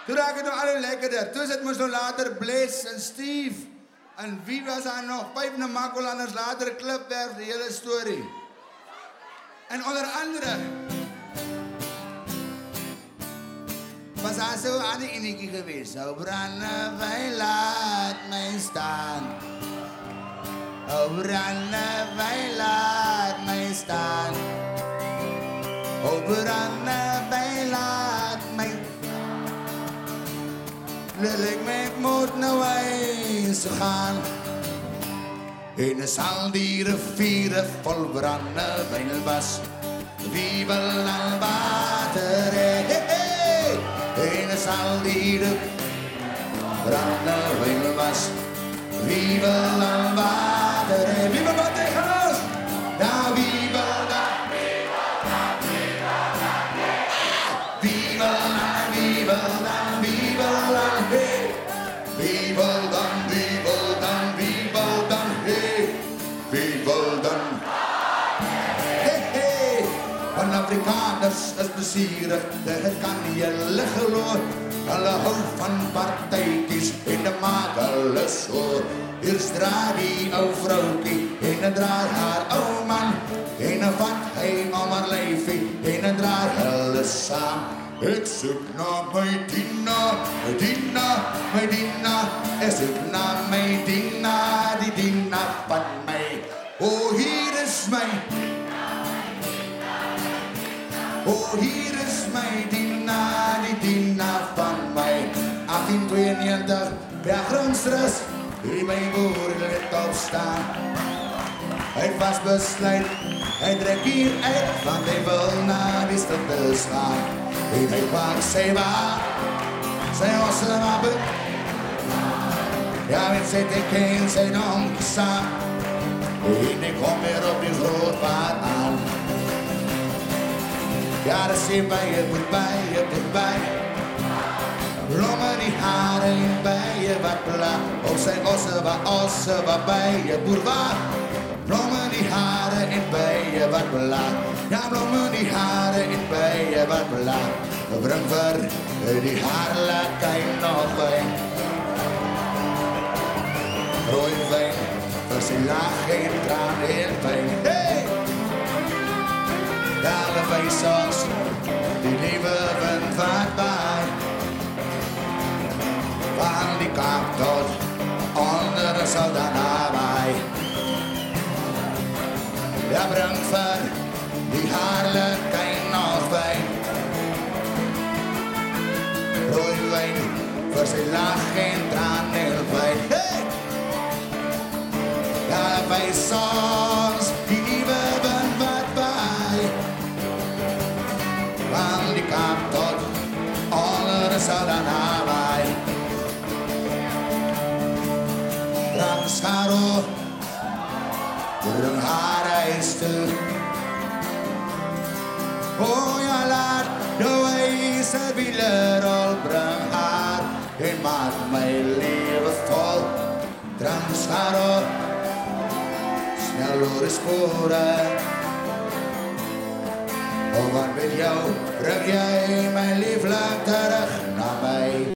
Toen raak het nog alle lekkerder. Toen zit moest nog later Bless en Steve. En wie was daar nog? Pijp en Makolanders, later Klipwerf, die hele story. En onder andere was daar zo aan die eniekie geweest. Zo branden wij, laat mij staan. O branden wij, laat mij staan. O branden wij, laat mij. Lelijk me, ik moet nou eens gaan. En zal die rivieren vol brandewijn was. Wie wil al water? En zal die brandewijn was. Wie wil al water? Wie wil wat tegen ons? Nou, wie wil dat? Wie wil dat? Wie wil dat? Wie wil dat? Wie wil dat? Wie wil dan? Wie wil dan? Wie wil dan? Wie wil dan? Hey, van Afrikaners is plezierig, dat kan je liggen hoor. Hulle hou van partijtjies en de maak hulle soor. Eerst draai die ou vrouwkie en dan draai haar ou man. En dan vat hy om haar lijfie en dan draai hulle saam. Ik zoek naar mijn Dina, mijn Dina. Ik zoek naar mijn Dina, die Dina van mij. Oh, hier is mijn oh, hier is mijn Dina, die Dina van mij. 1892, bij Grondstress, die mijn boeren let opstaan. Hij was besluit, hij trekt hier uit, want hij wil naar die stad gaan. En hij pakt zijn waar, zijn ossen wapen. Ja, met zit ik in zijn omgestaan. En ik kom weer op die grootvaart aan. Ja, dat zit bij je boet bij. Blommen die haren in bij je wat pla. Op zijn ossen wat bij je boer waar. Blommen die haren in bij je wat pla. Ja, blommen die haren in bij je wat pla. Breng voor die haren laat hij nog bij. Rooi wijn, voor zijn laag geen traan in pijn. Hey! Alle wijsers, die leven wat bij. Van die kap tot onder de soldaten bij. Ja, breng voor die haarlijkheid nog bij. Rooi wijn, voor zijn laag geen traan in pijn. Hey! Ja, wijsers, die leven wat bij. Van die kap tot onder de soldaten bij. Scharo, de haar is te. Oh ja, laat de wijze wieler al breng haar. En maak mijn leven vol. Drang scharo, snel door de sporen. Oh, wat met jou breng jij mijn lieflijk terug naar mij.